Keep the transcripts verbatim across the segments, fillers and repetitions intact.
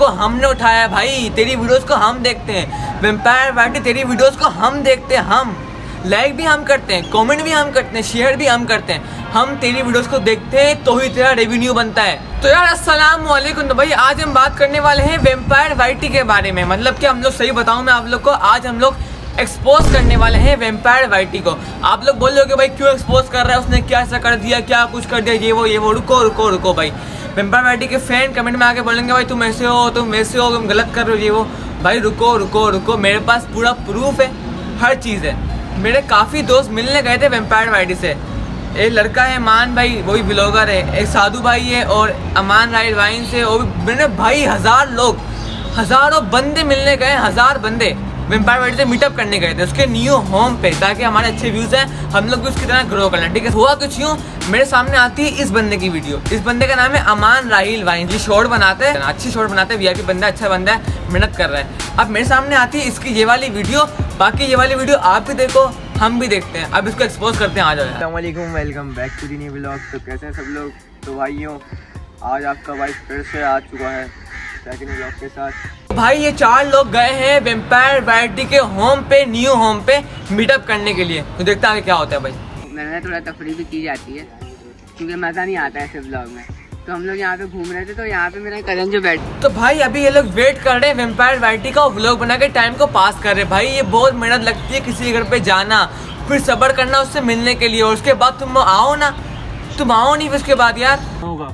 को हमने उठाया भाई, तेरी वीडियोस को हम देखते हैं। वैम्पायर वाइटी तेरी वीडियोस को हम देखते हैं, हम लाइक भी हम करते हैं, कमेंट भी हम करते हैं, शेयर भी हम करते हैं। हम तेरी वीडियोस को देखते हैं तो ही तेरा रेवेन्यू बनता है। तो यार अस्सलाम वालेकुम। तो भाई आज हम बात करने वाले हैं वैम्पायर वाइटी के बारे में। मतलब कि हम लोग सही बताऊं मैं आप लोग को, आज हम लोग एक्सपोज करने वाले हैं वैम्पायर वाइटी को। आप लोग बोल रहे हो कि भाई क्यों एक्सपोज कर रहा है, उसने क्या ऐसा कर दिया, क्या कुछ कर दिया, ये वो ये वो। रुको रुको रुको भाई, वैम्पायर वाइटी के फैन कमेंट में आके बोलेंगे भाई तुम ऐसे हो, तुम वैसे हो, तुम गलत कर रहे हो, ये वो। भाई रुको रुको रुको, मेरे पास पूरा प्रूफ है, हर चीज़ है। मेरे काफ़ी दोस्त मिलने गए थे वैम्पायर वाइटी से। एक लड़का है मान भाई, वही ब्लॉगर है, एक साधु भाई है, और अमान राइल वाइन से, और मेरे भाई हज़ार लोग, हज़ारों बंदे मिलने गए, हज़ार बंदे वैम्पायर वाइटी से मीटअप करने गए थे उसके न्यू होम पे, ताकि हमारे अच्छे व्यूज़ हैं, हम लोग भी उसकी तरह ग्रो करना। ठीक है, हुआ कुछ यूँ, मेरे सामने आती है इस बंदे की वीडियो। इस बंदे का नाम है अमान राइल वाइन। ये शॉर्ट बनाते हैं, अच्छी शॉर्ट बनाते हैं, वीआईपी बंदा, अच्छा बंदा है, मेहनत कर रहा है। अब मेरे सामने आती है इसकी ये वाली वीडियो। बाकी ये वाली वीडियो आप भी देखो, हम भी देखते हैं। अब इसको एक्सपोज करते हैं। आ जाओ। अस्सलाम वालेकुम, welcome back to the new vlog. तो कैसे हैं सब लोग? तो भाइयों आज आपका भाई फिर से आ चुका है सेकंड व्लॉग के साथ। भाई ये चार लोग गए हैं वैम्पायर वाइटी के होम पे, न्यू होम पे मीटअप करने के लिए। तो देखते हैं क्या होता है भाई। मैंने थोड़ा तफरी भी की जाती है क्योंकि मज़ा नहीं आता है ऐसे व्लॉग में। तो हम लोग यहाँ पे घूम रहे थे, तो यहाँ पे मेरा कजन जो बैठ, तो भाई अभी ये लोग वेट कर रहे हैं वैम्पायर वाइटी का, व्लॉग बना के टाइम को पास कर रहे हैं। भाई ये बहुत मेहनत लगती है किसी के घर पे जाना, फिर सब्र करना उससे मिलने के लिए, और उसके बाद तुम आओ ना, तुम आओ नहीं, उसके बाद यार होगा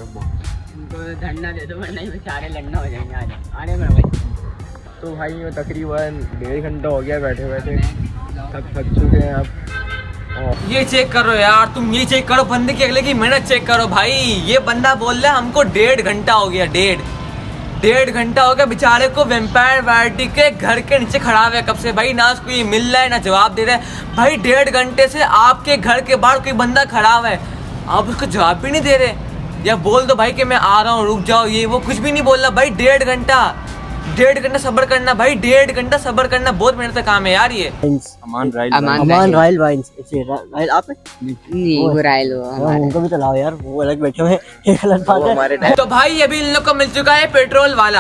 धरना दे दो वरना बेचारे लड़ना हो जाएंगे। आज आने में भाई। तो भाई ये तकरीबन डेढ़ घंटा हो गया बैठे बैठे, थक थक चुके हैं आप। ये चेक करो यार, तुम ये चेक करो, बंदे की अगले की मेहनत चेक करो भाई। ये बंदा बोल रहा है हमको डेढ़ घंटा हो गया, डेढ़ डेढ़ घंटा हो गया बेचारे को वैम्पायर वाइटी के घर के नीचे खड़ा हुआ है कब से भाई। ना उसको ये मिल रहा है ना जवाब दे रहा है। भाई डेढ़ घंटे से आपके घर के बाहर कोई बंदा खड़ा हुआ है, आप उसको जवाब भी नहीं दे रहे, या बोल दो भाई कि मैं आ रहा हूँ रुक जाओ, ये वो कुछ भी नहीं बोल रहा भाई। डेढ़ घंटा डेढ़ घंटा सब्र करना भाई, डेढ़ घंटा सब्र करना बहुत मेहनत का काम है यार। ये अमान राइल अमान राइल वाइन्स, राइल आप नहीं, वो राइल वो उनको भी तो लाओ यार, वो अलग बैठे हुए हैं, गलत बात है। तो भाई अभी इन लोग को मिल चुका है पेट्रोल वाला,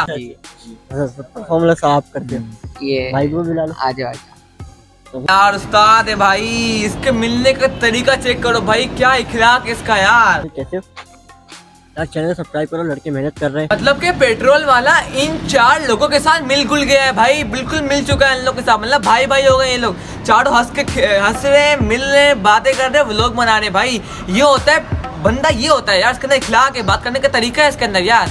हम लोग साफ करते हैं। ये भाई को भी ला लो। आ जाओ यार उस्ताद है भाई, इसके मिलने का तरीका चेक करो भाई, क्या इखलाक इसका यार। कैसे यार, चैनल सब्सक्राइब करो, लड़के मेहनत कर रहे हैं। मतलब कि पेट्रोल वाला इन चार लोगों के साथ मिल गुल गया है भाई, बिल्कुल मिल चुका है इन लोगों के साथ। मतलब भाई भाई हो गए ये लोग चारों, हंस के हंस रहे हैं, मिल रहे हैं, बातें कर रहे हैं, व्लॉग बना रहे हैं। भाई ये होता है बंदा, ये होता है यार, इसके अंदर इखलाक है, बात करने का तरीका है इसके अंदर यार।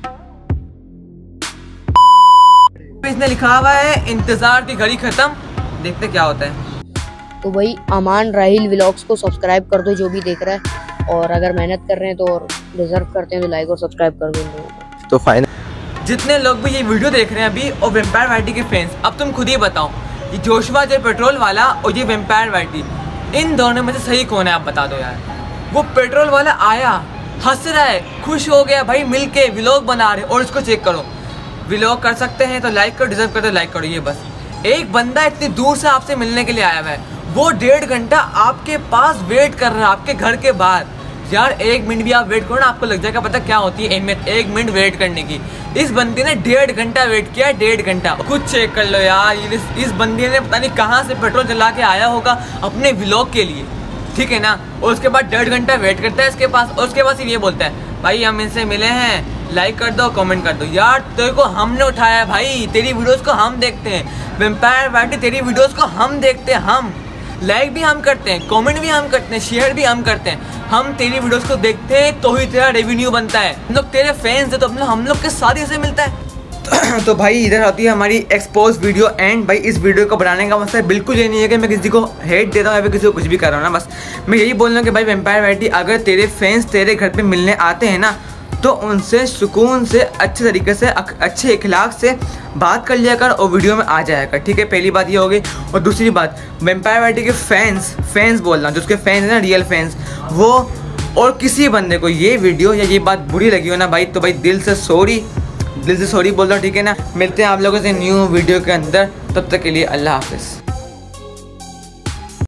इसने लिखा हुआ है इंतजार की घड़ी खत्म, देखते क्या होता है। तो भाई अमान राहिल व्लॉग्स को सब्सक्राइब कर दो जो भी देख रहा है, और अगर मेहनत कर रहे हैं तो और डिजर्व करते हैं तो लाइक और सब्सक्राइब कर दो। तो फाइनल जितने लोग भी ये वीडियो देख रहे हैं अभी, और वैम्पायर वाइटी के फैंस, अब तुम खुद ही बताओ, ये जोशुआ जो पेट्रोल वाला और ये वैम्पायर वाइटी, इन दोनों में से सही कौन है आप बता दो यार। वो पेट्रोल वाला आया, हंस रहा है, खुश हो गया भाई, मिल के व्लॉग बना रहे, और इसको चेक करो, व्लॉग कर सकते हैं तो लाइक करो, डिजर्व करते लाइक करो। ये बस एक बंदा इतनी दूर से आपसे मिलने के लिए आया हुआ है, वो डेढ़ घंटा आपके पास वेट कर रहा है, आपके घर के बाहर। यार एक मिनट भी आप वेट करो ना, आपको लग जाएगा पता क्या होती है अहमियत एक मिनट वेट करने की। इस बंदे ने डेढ़ घंटा वेट किया, डेढ़ घंटा। खुद चेक कर लो यार, इस, इस बंदे ने पता नहीं कहाँ से पेट्रोल चला के आया होगा अपने व्लॉग के लिए, ठीक है ना। और उसके बाद डेढ़ घंटा वेट करता है इसके पास, और उसके बाद सिर्फ ये बोलता है भाई हम इनसे मिले हैं, लाइक कर दो, कमेंट कर दो। यार तेरे को हमने उठाया भाई, तेरी वीडियोस को हम देखते हैं, वैम्पायर वाइटी तेरी वीडियोस को हम देखते हैं, हम लाइक भी हम करते हैं, कमेंट भी हम करते हैं, शेयर भी हम करते हैं। हम तेरी वीडियोस को देखते हैं तो ही तेरा रेवेन्यू बनता है। हम लोग तेरे फैंस हैं तो हम लोग के साथ ही से मिलता है। तो भाई इधर आती है हमारी एक्सपोज वीडियो एंड। भाई इस वीडियो को बनाने का मतलब बिल्कुल ये नहीं है कि मैं किसी को हेट देता हूँ या फिर किसी को कुछ भी कर रहा हूँ ना, बस मैं यही बोल रहा हूँ कि भाई वैम्पायर वाइटी अगर तेरे फैंस तेरे घर पे मिलने आते हैं ना, तो उनसे सुकून से अच्छे तरीके से अच्छे इखलाक से बात कर लिया कर और वीडियो में आ जाया कर, ठीक है। पहली बात ये हो गई। और दूसरी बात, वैम्पायर वाइटी के फैंस फैंस बोल रहा हूँ, जो उसके फैंस हैं ना, रियल फैंस, वो और किसी बंदे को ये वीडियो या ये बात बुरी लगी हो ना भाई, तो भाई दिल से सॉरी, दिल से सॉरी बोल रहा हूँ, ठीक है ना। मिलते हैं आप लोगों से न्यू वीडियो के अंदर, तब तक के लिए अल्लाह हाफिज़।